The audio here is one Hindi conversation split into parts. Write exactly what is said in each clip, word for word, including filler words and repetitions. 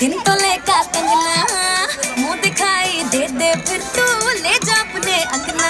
दिन तो लेका कंगना, मुंह दिखाई दे दे फिर तू ले जा अपने अंगना।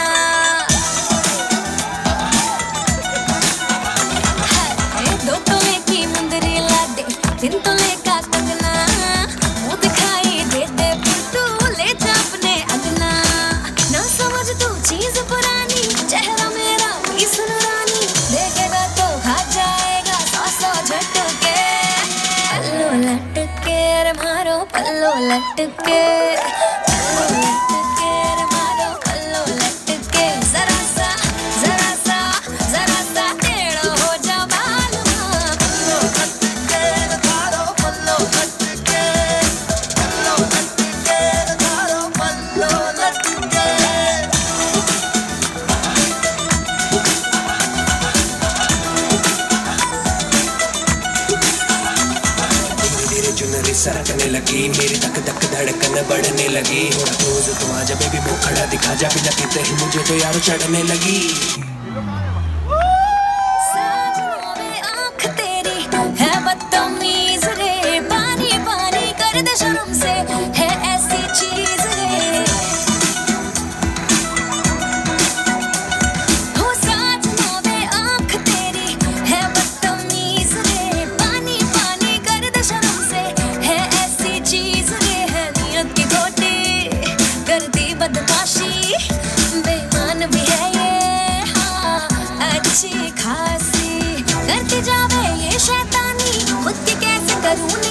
दो तोले की मुंदरी ला दे, दिन तो लेका कंगना, मुंह दिखाई दे दे फिर तू ले जा अपने अंगना। ना समझ तू चीज पुरानी, चेहरा मेरा भी सुन रानी, देखेगा तो खा जाएगा सौ सौ झटके। पल्लो लटके रे मारो पल्लो लटके, पल्लो लटके रे मारो पल्लो लटके। जरा सा जरा सा जरा सा टेढ़ा हो जा मालूम। पल्लो लटके रे मारो पल्लो लटके, पल्लो लटके रे मारो पल्लो लटके। चुनरी सरकने लगी, मेरी धक धक धड़कन बढ़ने लगी। हो क्लोज तो आजा बेबी, मुंह खड़ा दिखा जा, बिना कहते ही मुझे तो यार चढ़ने लगी। साजनों में आँख तेरी है बदतमीज रे, पानी पानी कर दे शर्म से है ऐसी चीज रे। हो साजनों में आँख तेरी है बदतमीज रे, पानी पानी कर दे शर्म से है ऐसी चीज रे। है नियत की खोटी करती बदमाशी, बेईमान भी है ये हाँ अच्छी खासी, करती जावे ये शैतानी, खुद की कैसे करूँ